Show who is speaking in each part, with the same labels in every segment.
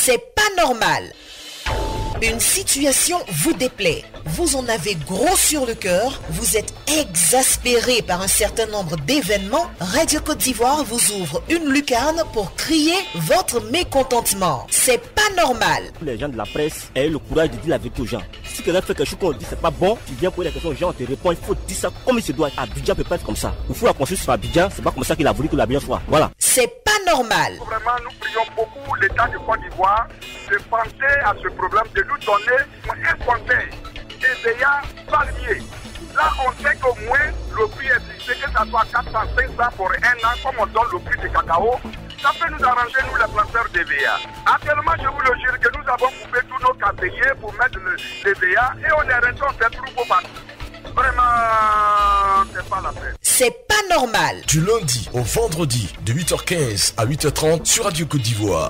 Speaker 1: C'est pas normal. Une situation vous déplaît. Vous en avez gros sur le cœur. Vous êtes exaspéré par un certain nombre d'événements. Radio Côte d'Ivoire vous ouvre une lucarne pour crier votre mécontentement. C'est pas normal.
Speaker 2: Les gens de la presse aient le courage de dire la vérité aux gens. Si quelqu'un fait quelque chose qu'on dit c'est pas bon, tu viens poser la question aux gens, on te répond, il faut dire ça comme il se doit. Abidjan peut pas être comme ça. Il faut la construire sur Abidjan, c'est pas comme ça qu'il a voulu que l'Abidjan soit. Voilà.
Speaker 1: C'est pas normal.
Speaker 3: Vraiment, nous prions beaucoup l'État de Côte d'Ivoire de penser à ce problème, de nous donner un conseil. TVA palmier. Là, on sait qu'au moins le prix est fixé, que ça soit 400, 500 pour un an, comme on donne le prix du cacao. Ça peut nous arranger, nous, les planteurs d'EVA. Actuellement, je vous le jure que nous avons coupé tous nos caféiers pour mettre l'EVA et on est resté en fait troupeau partout. Vraiment, c'est pas la peine.
Speaker 1: C'est pas normal.
Speaker 4: Du lundi au vendredi, de 8h15 à 8h30 sur Radio Côte d'Ivoire.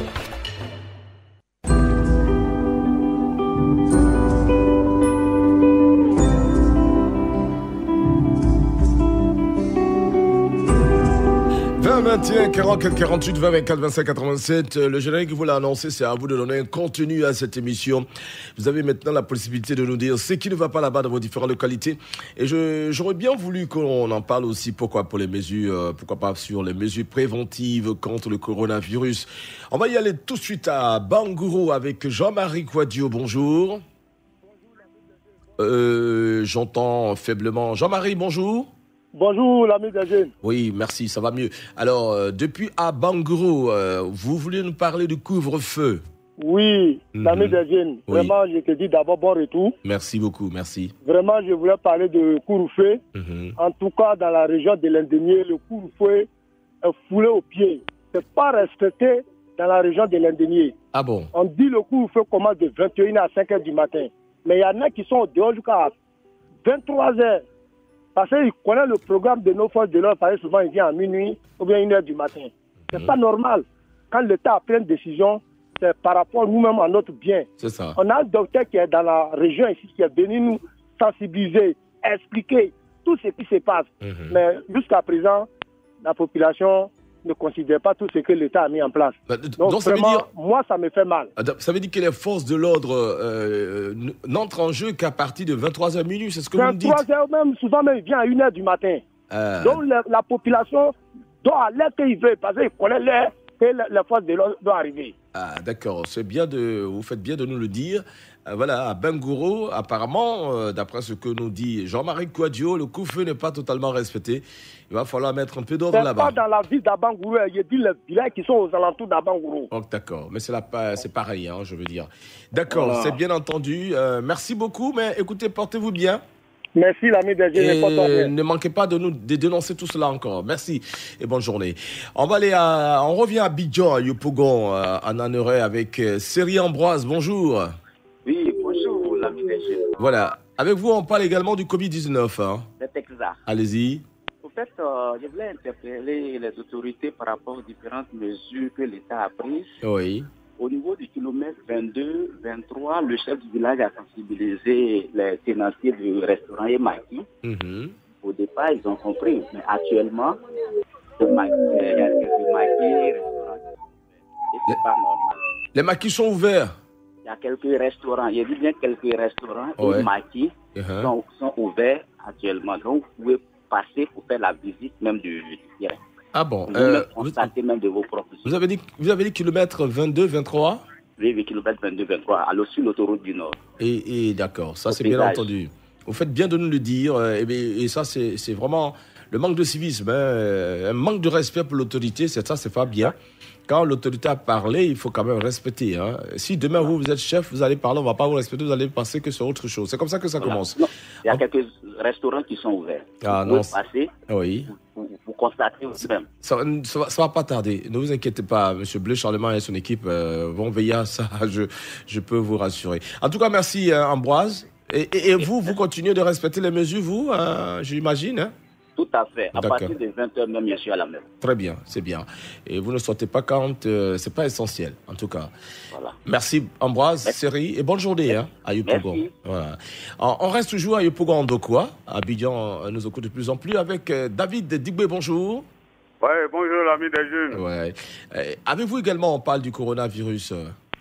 Speaker 4: « 21 44 48 20 24 25 87 » Le générique vous l'a annoncé, c'est à vous de donner un contenu à cette émission. Vous avez maintenant la possibilité de nous dire ce qui ne va pas là-bas dans vos différentes localités. Et j'aurais bien voulu qu'on en parle aussi, pourquoi pas sur les mesures préventives contre le coronavirus. On va y aller tout de suite à Bangourou avec Jean-Marie Kouadio. Bonjour. J'entends faiblement. Jean-Marie, bonjour.
Speaker 5: Bonjour, l'ami des jeunes.
Speaker 4: Oui, merci, ça va mieux. Alors, depuis à Bangourou, vous voulez nous parler du couvre-feu?
Speaker 5: Oui, l'ami des jeunes.
Speaker 4: Oui.
Speaker 5: Vraiment, je te dis d'abord bon retour.
Speaker 4: Merci beaucoup, merci.
Speaker 5: Vraiment, je voulais parler de couvre-feu. En tout cas, dans la région de l'Indénié, le couvre-feu est foulé aux pieds. C'est pas respecté dans la région de l'Indénié.
Speaker 4: Ah bon?
Speaker 5: On dit le couvre-feu commence de 21h à 5h du matin. Mais il y en a qui sont dehors jusqu'à 23h. Parce qu'ils connaissent le programme de nos forces de l'ordre, parce que souvent ils viennent à minuit ou bien 1h du matin. C'est pas normal. Quand l'État a pris une décision, c'est par rapport nous-mêmes à notre bien.
Speaker 4: C'est ça.
Speaker 5: On a un docteur qui est dans la région ici, qui est venu nous sensibiliser, expliquer tout ce qui se passe. Mais jusqu'à présent, la population ne considère pas tout ce que l'État a mis en place. Donc
Speaker 4: ça veut
Speaker 5: vraiment,
Speaker 4: dire...
Speaker 5: moi, ça me fait mal.
Speaker 4: Ça veut dire que les forces de l'ordre n'entrent en jeu qu'à partir de 23h minuit, c'est ce que vous me dites?
Speaker 5: 23h même, souvent même, il vient à 1h du matin. Donc la population doit aller qu'il veut, parce qu'il connaît l'heure que les forces de l'ordre doivent arriver.
Speaker 4: Ah, d'accord, vous faites bien de nous le dire. Voilà, à Bangourou, apparemment, d'après ce que nous dit Jean-Marie Kouadio, le couvre-feu n'est pas totalement respecté. Il va falloir mettre un peu d'ordre là-bas.
Speaker 5: C'est pas dans la ville d'Abangourou, il y a dit les villages qui sont aux alentours d'Abangourou.
Speaker 4: Oh, d'accord, mais c'est pareil, hein, je veux dire. D'accord,
Speaker 5: voilà.
Speaker 4: C'est bien entendu. Merci beaucoup, mais écoutez, portez-vous bien.
Speaker 5: Merci, l'ami des jeunes.
Speaker 4: Et ne manquez pas de dénoncer tout cela encore. Merci et bonne journée. On revient à Abidjan, à Yopougon, en Anneray, avec Série Ambroise. Bonjour.
Speaker 6: Oui, bonjour, l'ami des jeunes.
Speaker 4: Voilà. Avec vous, on parle également du Covid-19. Hein.
Speaker 6: C'est exact.
Speaker 4: Allez-y.
Speaker 6: En fait, je voulais interpeller les autorités par rapport aux différentes mesures que l'État a prises.
Speaker 4: Oui.
Speaker 6: Au niveau du kilomètre 22, 23, le chef du village a sensibilisé les tenanciers du restaurant Emaki. Au départ, ils ont compris. Mais actuellement, il y a quelques maquis, restaurants. Et c'est pas normal.
Speaker 4: Les maquis sont ouverts.
Speaker 6: Il y a quelques restaurants, il y a bien quelques restaurants et maquis sont ouverts actuellement. Donc, vous pouvez passer pour faire la visite même du terrain.
Speaker 4: Ah bon,
Speaker 6: constatez même de vos propres yeux.
Speaker 4: Vous avez dit kilomètre 22, 23
Speaker 6: Oui, kilomètre 22, 23, sur l'autoroute du Nord.
Speaker 4: Et d'accord, ça c'est bien entendu. Vous faites bien de nous le dire, et ça c'est vraiment le manque de civisme, un manque de respect pour l'autorité, c'est pas bien. Quand l'autorité a parlé, il faut quand même respecter. Hein. Si demain vous êtes chef, vous allez parler, on ne va pas vous respecter, vous allez penser que c'est autre chose. C'est comme ça que ça commence.
Speaker 6: Non, il y a quelques restaurants qui sont ouverts. Vous pouvez passer, vous constatez vous-même.
Speaker 4: Ça va pas tarder. Ne vous inquiétez pas, M. Bleu, Charlemagne et son équipe vont veiller à ça, je peux vous rassurer. En tout cas, merci Ambroise. Et vous continuez de respecter les mesures, vous, j'imagine, hein?
Speaker 6: Tout à fait. À partir de 20h même, je suis à la maison.
Speaker 4: Très bien, c'est bien. Et vous ne sortez pas quand c'est pas essentiel, en tout cas.
Speaker 6: Voilà.
Speaker 4: Merci Ambroise, Série, et bonne journée à Yopougon. Voilà. On reste toujours à Yopougon en Dokwa. Abidjan nous écoute de plus en plus avec David Digbe, bonjour.
Speaker 3: Oui, bonjour l'ami des jeunes.
Speaker 4: Ouais. Avec vous également, on parle du coronavirus.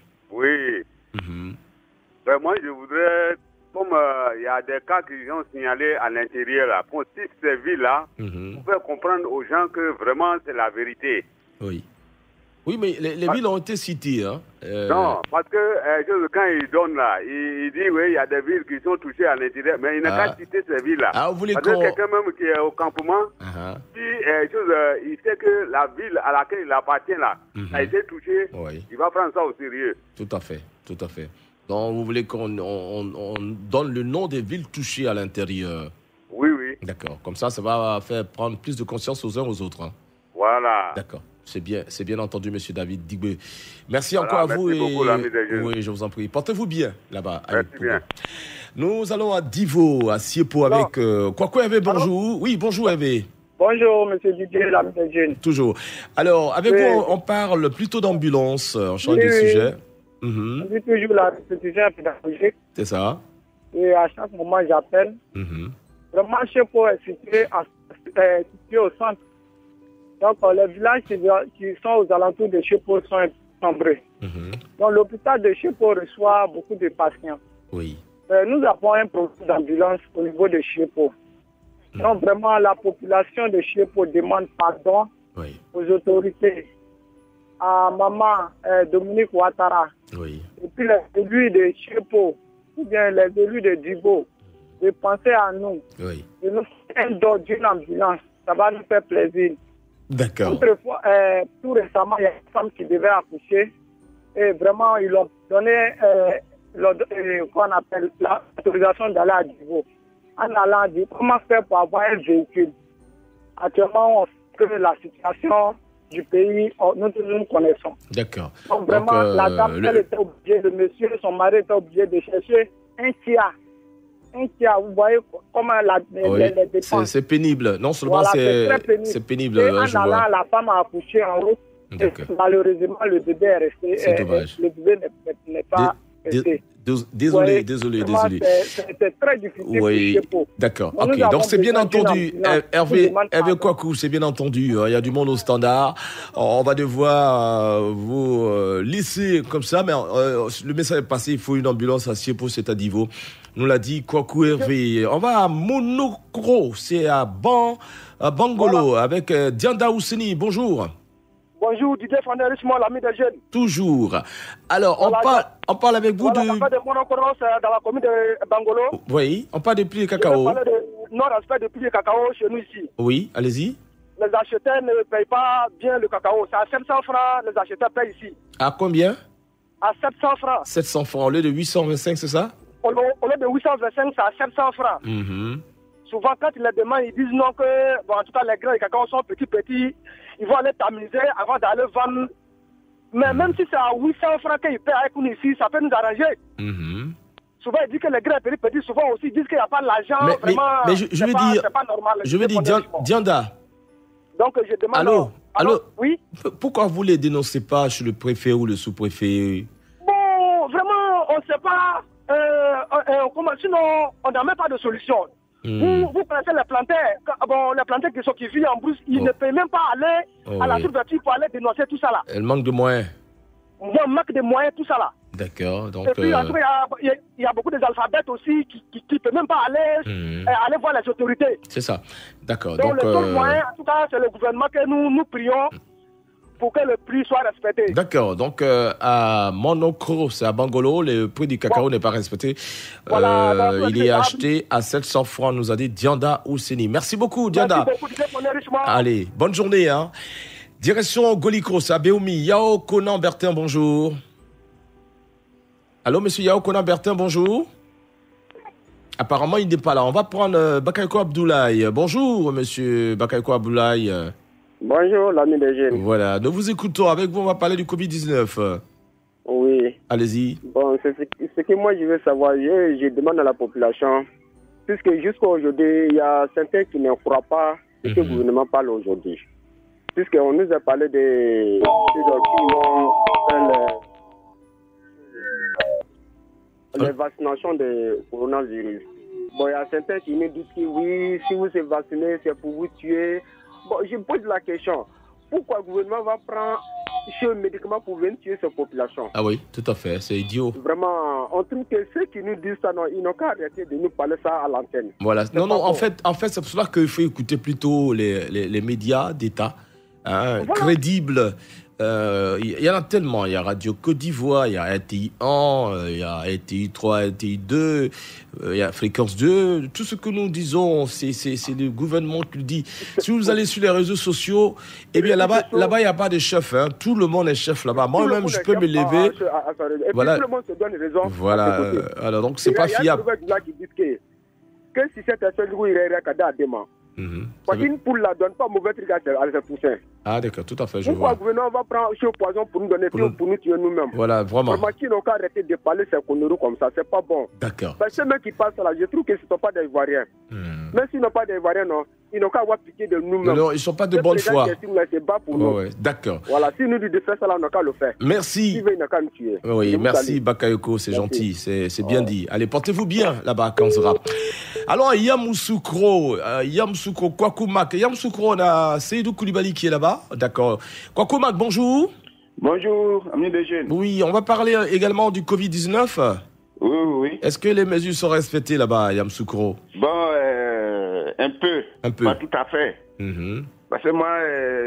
Speaker 3: Moi, je voudrais, comme il y a des cas qui ont signalés à l'intérieur, là, pour toutes ces villes-là, pour faire comprendre aux gens que vraiment c'est la vérité.
Speaker 4: Oui. Oui, mais les villes ont été citées. Hein.
Speaker 3: Non, parce que quand il donne là, il dit oui, il y a des villes qui sont touchées à l'intérieur, mais il n'a qu'à citer ces villes-là.
Speaker 4: Vous voulez
Speaker 3: parce que quelqu'un même qui est au campement, si il sait que la ville à laquelle il appartient là a été touchée, il va prendre ça au sérieux.
Speaker 4: Tout à fait, tout à fait. Donc vous voulez qu'on donne le nom des villes touchées à l'intérieur?
Speaker 3: Oui, oui.
Speaker 4: D'accord, comme ça va faire prendre plus de conscience aux uns aux autres. Hein.
Speaker 3: Voilà.
Speaker 4: D'accord. C'est bien entendu, monsieur David Digbe. Merci encore à vous.
Speaker 3: Merci beaucoup, l'ami des jeunes.
Speaker 4: Oui, je vous en prie. Portez-vous bien là-bas.
Speaker 3: Merci bien.
Speaker 4: Nous allons à Divo, à Siepo avec Kwaku Hervé. Bonjour. Oui, bonjour Hervé.
Speaker 5: Bonjour, monsieur Didier, l'ami des jeunes.
Speaker 4: Toujours. Alors, avec vous, on parle plutôt d'ambulance. On change de sujet.
Speaker 5: On dit toujours la restitution pédagogique.
Speaker 4: C'est ça.
Speaker 5: Et à chaque moment, j'appelle. Vraiment, Siepo est situé au centre. Donc, les villages qui sont aux alentours de Siepo sont nombreux. Donc, l'hôpital de Siepo reçoit beaucoup de patients.
Speaker 4: Oui.
Speaker 5: Nous avons un problème d'ambulance au niveau de Siepo. Donc, vraiment, la population de Siepo demande pardon aux autorités, à maman Dominique Ouattara, et puis les élus de Siepo, ou bien les élus de Dibo, de penser à nous, de nous faire un don d'une ambulance. Ça va nous faire plaisir.
Speaker 4: D'accord.
Speaker 5: Autrefois, tout récemment, il y a une femme qui devait accoucher et vraiment, ils ont donné qu'on appelle l'autorisation d'aller à Divo. En allant à Divo, comment faire pour avoir un véhicule? Actuellement, on sait que la situation du pays, nous connaissons.
Speaker 4: D'accord.
Speaker 5: Donc vraiment, la dame, elle était obligée, le monsieur, son mari était obligé de chercher un Kia. Vous voyez comment les dépenses.
Speaker 4: C'est pénible. Non seulement
Speaker 5: voilà,
Speaker 4: c'est pénible.
Speaker 5: Et en allant, la femme a accouché en route. Malheureusement, le bébé est resté.
Speaker 4: C'est dommage.
Speaker 5: Le bébé n'est pas resté.
Speaker 4: Désolé.
Speaker 5: C'est très difficile pour
Speaker 4: D'accord. Ok. Donc c'est bien entendu. Hervé Kwaku, c'est bien entendu. Il y a du monde au standard. On va devoir vous laisser comme ça, mais le message est passé. Il faut une ambulance à Siepo, c'est à Divo. Nous l'a dit Kwaku Hervé. On va à Monokro, c'est à Bangolo, avec Dianda Ousseni. Bonjour.
Speaker 5: Bonjour, Didier Fandé, richement l'ami des jeunes.
Speaker 4: Toujours. Alors, on parle avec vous de...
Speaker 5: On parle de Monokro, dans la commune de Bangolo.
Speaker 4: Oui, on parle de prix de cacao.
Speaker 5: On parle de non-respect de prix de cacao chez nous ici.
Speaker 4: Oui, allez-y.
Speaker 5: Les acheteurs ne payent pas bien le cacao. C'est à 700 francs, les acheteurs payent ici.
Speaker 4: À combien? À
Speaker 5: 700 francs.
Speaker 4: 700 francs, au lieu de 825, c'est ça?
Speaker 5: Au lieu de 825, c'est à 700 francs. Souvent, quand ils les demandent, ils disent non que, en tout cas, les grains de cacao sont petits. Ils vont aller tamiser avant d'aller vendre. Mais même si c'est à 800 francs qu'ils paient avec nous ici, ça peut nous arranger. Souvent, ils disent que les grains petits, souvent aussi, ils disent qu'il n'y a pas l'argent.
Speaker 4: Mais je veux dire,
Speaker 5: c'est pas normal.
Speaker 4: Je veux dire, Dianda.
Speaker 5: Donc, je demande...
Speaker 4: Allô?
Speaker 5: Oui?
Speaker 4: Pourquoi vous ne les dénoncez pas chez le préfet ou le sous-préfet?
Speaker 5: Bon, vraiment, on ne sait pas. Sinon, on n'a même pas de solution. Vous connaissez les plantaires. Les plantaires qui vivent en brousse, ils ne peuvent même pas aller à la sous-préfecture pour aller dénoncer tout ça là.
Speaker 4: Elle manque de moyens.
Speaker 5: Il manque de moyens, tout ça là.
Speaker 4: D'accord. Donc,
Speaker 5: et puis, il y a beaucoup d'alphabètes aussi qui ne peuvent même pas aller voir les autorités.
Speaker 4: C'est ça. D'accord.
Speaker 5: Donc, le seul moyen, en tout cas, c'est le gouvernement que nous prions pour que le prix soit respecté.
Speaker 4: D'accord. Donc, à Monokro, c'est à Bangolo, le prix du cacao n'est pas respecté.
Speaker 5: Voilà,
Speaker 4: il est acheté à 700 francs, nous a dit Dianda Ousseni. Merci beaucoup, Dianda.
Speaker 5: Merci beaucoup,
Speaker 4: allez, bonne journée. Direction Golikro, c'est à Béoumi. Yao Konan Bertin, bonjour. Allô, monsieur Yao Konan Bertin, bonjour. Apparemment, il n'est pas là. On va prendre Bakayoko Abdoulaye. Bonjour, monsieur Bakayoko Abdoulaye.
Speaker 7: Bonjour, l'ami des jeunes.
Speaker 4: Voilà, nous vous écoutons. Avec vous, on va parler du Covid-19.
Speaker 7: Oui.
Speaker 4: Allez-y.
Speaker 7: Bon, c'est ce que moi, je veux savoir. Je demande à la population, puisque jusqu'à aujourd'hui, il y a certains qui ne croient pas ce que le gouvernement parle aujourd'hui. Puisqu'on nous a parlé de qui vont faire les vaccinations de coronavirus. Bon, il y a certains qui nous disent que oui, si vous êtes vacciné, c'est pour vous tuer. Bon, je me pose la question. Pourquoi le gouvernement va prendre ce médicament pour venir tuer cette population?
Speaker 4: Ah oui, tout à fait, c'est idiot.
Speaker 7: Vraiment, on trouve que ceux qui nous disent ça, non, ils n'ont qu'à arrêter de nous parler ça à l'antenne.
Speaker 4: Voilà. Non, en fait, c'est pour cela qu'il faut écouter plutôt les médias d'État, crédibles. Il y en a tellement. Il y a Radio Côte d'Ivoire, il y a RTI 1, il y a RTI 3, RTI 2, il y a Fréquence 2. Tout ce que nous disons, c'est le gouvernement qui le dit. Si vous allez sur les réseaux sociaux, eh bien là-bas, il n'y a pas de chef. Hein. Tout le monde est chef là-bas. Moi-même, je peux me lever.
Speaker 7: Voilà. Tout le monde se donne raison.
Speaker 4: Voilà. Alors donc, c'est pas fiable.
Speaker 7: Il y a des qui disent que si cette personne il irait à demain. Parce qu'une poule ne donne pas mauvais truc à ses poussins.
Speaker 4: Ah d'accord, tout à fait, je
Speaker 7: vois. Pourquoi le gouvernement va prendre ce poison pour nous donner pour nous tuer nous-mêmes?
Speaker 4: Voilà, vraiment.
Speaker 7: Vraiment, qui n'ont qu'à arrêter de parler ces conneries comme ça, c'est pas bon.
Speaker 4: D'accord.
Speaker 7: Parce que ceux qui passent là, je trouve que ce ne sont pas des Ivoiriens. Même s'ils n'ont pas des Ivoiriens, non, ils n'ont qu'à avoir piqué de nous-mêmes.
Speaker 4: Non, ils ne sont pas de bonne foi.
Speaker 7: C'est bas pour nous.
Speaker 4: Ouais, d'accord.
Speaker 7: Voilà, si nous disons de faire ça, là, on n'a qu'à le faire.
Speaker 4: Merci.
Speaker 7: Si veut, il n'a qu'à nous tuer.
Speaker 4: Oui, merci Bakayoko, c'est gentil, c'est bien dit. Allez, portez-vous bien là-bas à Kanzra. Alors, Yamoussoukro, Kwakoumak. Yamoussoukro, on a Seydou Koulibaly qui est là-bas. D'accord. Kwakoumak, bonjour.
Speaker 8: Bonjour, amis des jeunes.
Speaker 4: Oui, on va parler également du Covid-19.
Speaker 8: Oui.
Speaker 4: Est-ce que les mesures sont respectées là-bas, Yamoussoukro?
Speaker 8: Bon, un peu. Pas tout à fait. Parce que moi,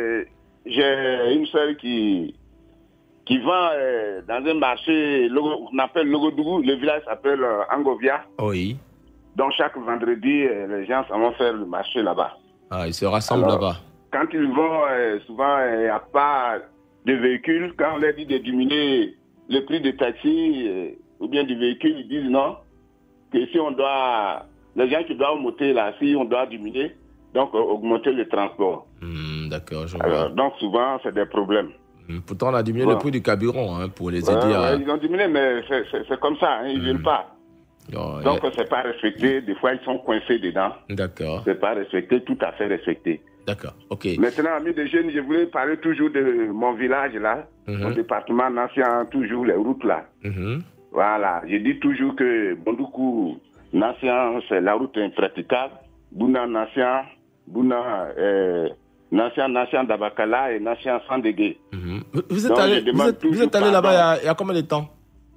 Speaker 8: j'ai une soeur qui vend dans un marché, on appelle Logodougou, le village s'appelle Angovia.
Speaker 4: Oui.
Speaker 8: Donc chaque vendredi, les gens s'en vont faire le marché là-bas.
Speaker 4: Ah, ils se rassemblent là-bas.
Speaker 8: Quand ils vont, souvent, il n'y a pas de véhicule. Quand on leur dit de diminuer le prix des taxis ou bien du véhicule, ils disent non. Que si on doit, les gens qui doivent monter là, si on doit diminuer, donc augmenter le transport.
Speaker 4: D'accord, je vois.
Speaker 8: Donc souvent, c'est des problèmes.
Speaker 4: Pourtant, on a diminué le prix du carburant pour les aider à...
Speaker 8: Ils ont diminué, mais c'est comme ça, ils ne veulent pas. Donc, c'est pas respecté. Des fois, ils sont coincés dedans.
Speaker 4: D'accord.
Speaker 8: C'est pas respecté, tout à fait respecté.
Speaker 4: D'accord, ok.
Speaker 8: Maintenant, amis des jeunes, je voulais parler toujours de mon village là, mon département Nassian, toujours les routes là. Voilà, je dis toujours que Bondoukou, Nassian, c'est la route impraticable. Bouna, Nassian, Bouna, Nassian Dabakala et Nassian Sandégué.
Speaker 4: Vous êtes allé là-bas il y a combien de temps?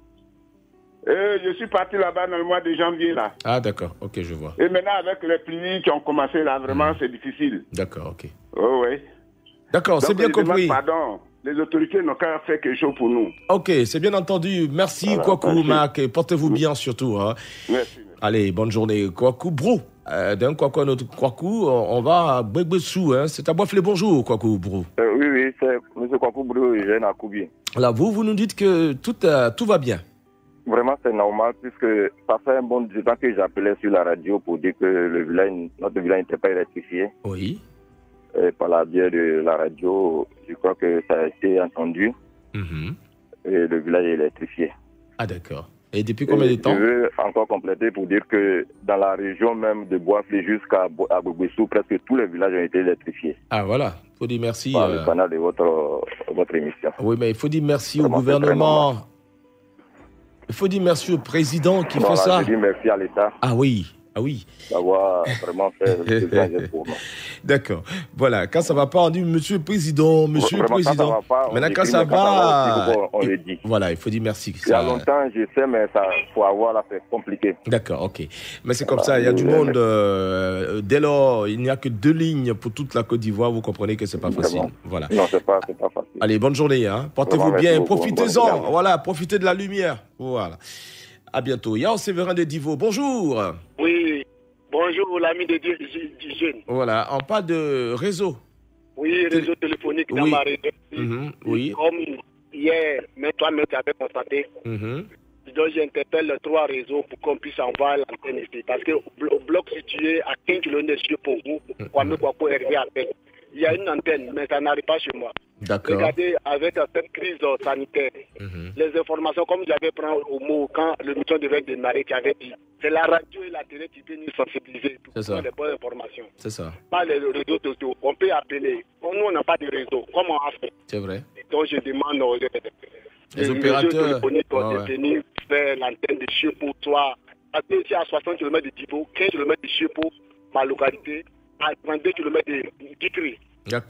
Speaker 8: Je suis parti là-bas dans le mois de janvier, là.
Speaker 4: Ah, d'accord. Ok, je vois.
Speaker 8: Et maintenant, avec les pluies qui ont commencé, là, vraiment, c'est difficile.
Speaker 4: D'accord, ok.
Speaker 8: Oh, oui.
Speaker 4: D'accord, c'est bien compris.
Speaker 8: Pardon, les autorités n'ont qu'à faire quelque chose pour nous.
Speaker 4: Ok, c'est bien entendu. Merci, Kwakoumak. Portez-vous bien, surtout. Hein.
Speaker 8: Merci.
Speaker 4: Allez, bonne journée. Kwakou, bro. D'un Kwakou à notre Kwakou, on va à Bégbessou. Hein. C'est à Boiflé. Bonjour, Kwakou, bro.
Speaker 9: Oui, c'est M. Kwakou, bro, et Jeanne Akoubi.
Speaker 4: Là, vous nous dites que tout va bien.
Speaker 9: Vraiment, c'est normal, puisque ça fait un bon temps que j'appelais sur la radio pour dire que notre village n'était pas électrifié.
Speaker 4: Oui.
Speaker 9: Et par la biais de la radio, je crois que ça a été entendu. Et le village est électrifié.
Speaker 4: Ah, d'accord. Et depuis combien de temps?
Speaker 9: Je veux encore compléter pour dire que dans la région même de Boiflé jusqu'à Bégbessou, presque tous les villages ont été électrifiés.
Speaker 4: Ah, voilà. Il faut dire merci.
Speaker 9: Par le canal de votre émission.
Speaker 4: Oui, mais il faut dire merci au gouvernement. Il faut dire merci au président qui fait ça.
Speaker 9: Je dis merci à l'État.
Speaker 4: Ah oui.
Speaker 9: D'avoir vraiment fait le geste pour nous.
Speaker 4: D'accord. Voilà. Quand ça ne va pas, on dit Monsieur le Président, Monsieur le Président.
Speaker 9: Quand ça va pas,
Speaker 4: maintenant, quand ça va,
Speaker 9: on le dit.
Speaker 4: Voilà, il faut dire merci.
Speaker 9: Il y a longtemps, je sais, mais ça, faut avoir là, c'est compliqué.
Speaker 4: D'accord, ok. Mais c'est comme ça, il y a du monde. Dès lors, il n'y a que 2 lignes pour toute la Côte d'Ivoire. Vous comprenez que c'est pas facile. Voilà.
Speaker 9: Non, c'est pas facile.
Speaker 4: Allez, bonne journée. Hein. Portez-vous bien. Profitez-en. Voilà, profitez de la lumière. Voilà. À bientôt. Yao Séverin de Divo, bonjour.
Speaker 10: Oui, bonjour l'ami de Dieu du jeune.
Speaker 4: Voilà, on parle de réseau.
Speaker 10: Oui, réseau téléphonique dans ma région.
Speaker 4: Oui.
Speaker 10: Comme hier, toi-même tu avais constaté. Donc j'interpelle 3 réseaux pour qu'on puisse envoyer l'antenne ici. Parce que au bloc situé à 15 km pour vous, Kwame Kwakou Hervé appelle. Il y a une antenne, mais ça n'arrive pas chez moi.
Speaker 4: D'accord.
Speaker 10: Regardez, avec cette crise sanitaire, les informations, comme j'avais pris au mot quand l'émission devait démarrer, qui avait dit, c'est la radio et la télé qui peuvent nous sensibiliser pour avoir les bonnes informations.
Speaker 4: C'est ça.
Speaker 10: Pas les réseaux sociaux. On peut appeler. Nous, on n'a pas de réseau. Comment on fait?
Speaker 4: C'est vrai.
Speaker 10: Donc, je demande aux
Speaker 4: les opérateurs
Speaker 10: de venir faire l'antenne de Chiepo, soit ici à 60 km de Divo, 15 km de Chiepo, ma localité, à 22 km de Dikri.
Speaker 4: D'accord.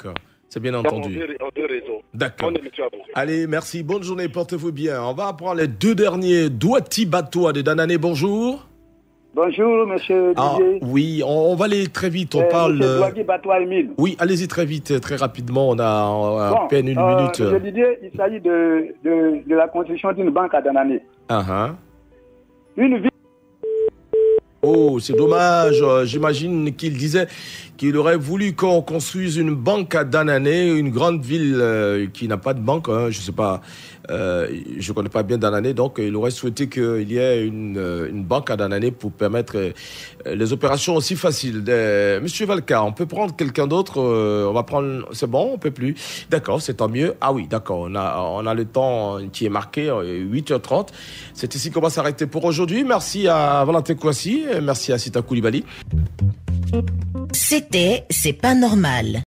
Speaker 4: C'est bien entendu.
Speaker 10: En deux réseaux.
Speaker 4: D'accord. Allez, merci. Bonne journée. Portez-vous bien. On va apprendre les deux derniers. Douati Batois de Danané. Bonjour.
Speaker 11: Bonjour, monsieur Didier.
Speaker 4: Oui, on va aller très vite. On parle.
Speaker 11: Monsieur Douati Batois Emile.
Speaker 4: Oui, allez-y très vite, très rapidement. On a à peine une minute.
Speaker 11: Monsieur Didier, il s'agit de la construction d'une banque à Danané. Une ville.
Speaker 4: Oh, c'est dommage. J'imagine qu'il disait qu'il aurait voulu qu'on construise une banque à Danané, une grande ville qui n'a pas de banque. Je sais pas, je connais pas bien Danané, donc il aurait souhaité qu'il y ait une banque à Danané pour permettre les opérations aussi faciles. Monsieur Valka, on peut prendre quelqu'un d'autre. On va prendre. C'est bon, on peut plus. D'accord, c'est tant mieux. Ah oui, d'accord. On a le temps qui est marqué, 8h30. C'est ici qu'on va s'arrêter pour aujourd'hui. Merci à Valentin Kouassi. Merci à Sita Koulibaly.
Speaker 1: C'était C'est pas normal.